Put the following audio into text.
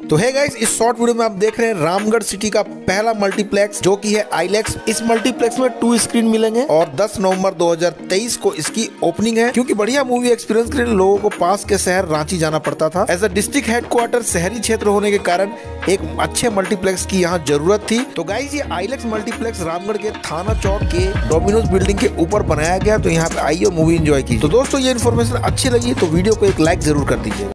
तो है गाइस, इस शॉर्ट वीडियो में आप देख रहे हैं रामगढ़ सिटी का पहला मल्टीप्लेक्स जो कि है आईलेक्स। इस मल्टीप्लेक्स में 2 स्क्रीन मिलेंगे और 10 नवंबर 2023 को इसकी ओपनिंग है। क्योंकि बढ़िया मूवी एक्सपीरियंस के लिए लोगों को पास के शहर रांची जाना पड़ता था। एज अ डिस्ट्रिक्ट हेडक्वार्टर शहरी क्षेत्र होने के कारण एक अच्छे मल्टीप्लेक्स की यहाँ जरूरत थी। तो गाइस, ये आईलेक्स मल्टीप्लेक्स रामगढ़ के थाना चौक के डोमिनोज बिल्डिंग के ऊपर बनाया गया। तो यहाँ पे आइए मूवी एंजॉय कीजिए। तो दोस्तों, ये इन्फॉर्मेशन अच्छी लगी तो वीडियो को एक लाइक जरूर कर दीजिए।